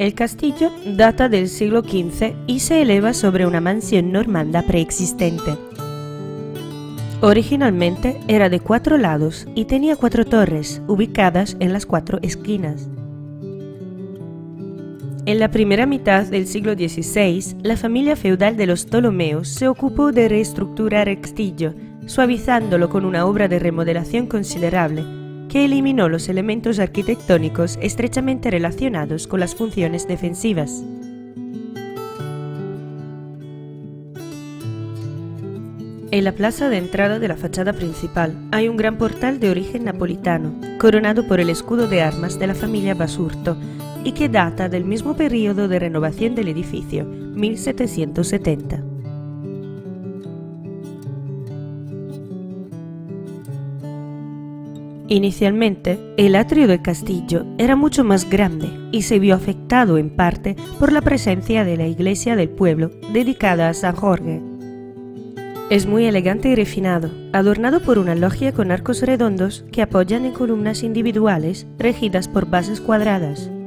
El castillo data del siglo XV y se eleva sobre una mansión normanda preexistente. Originalmente era de 4 lados y tenía 4 torres, ubicadas en las 4 esquinas. En la primera mitad del siglo XVI, la familia feudal de los Ptolomeos se ocupó de reestructurar el castillo, suavizándolo con una obra de remodelación considerable, que eliminó los elementos arquitectónicos estrechamente relacionados con las funciones defensivas. En la plaza de entrada de la fachada principal hay un gran portal de origen napolitano, coronado por el escudo de armas de la familia Basurto, y que data del mismo periodo de renovación del edificio, 1770. Inicialmente, el atrio del castillo era mucho más grande y se vio afectado en parte por la presencia de la iglesia del pueblo dedicada a San Jorge. Es muy elegante y refinado, adornado por una loggia con arcos redondos que apoyan en columnas individuales regidas por bases cuadradas.